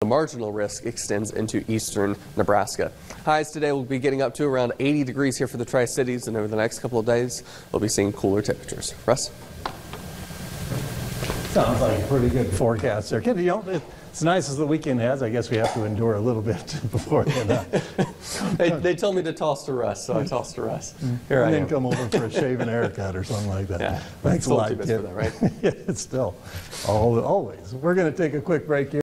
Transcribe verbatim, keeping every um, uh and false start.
marginal risk extends into eastern Nebraska. Highs today will be getting up to around eighty degrees here for the Tri-Cities, and over the next couple of days, we'll be seeing cooler temperatures. Russ? Sounds like a pretty good forecast there. You know, it's nice as the weekend has. I guess we have to endure a little bit before then. Uh, they, they told me to toss to Russ, so I tossed to Russ. Here and I then am. come over for a shave and haircut or something like that. Yeah, Thanks a lot, for that, right? Yeah, it's still, all, always. We're going to take a quick break here.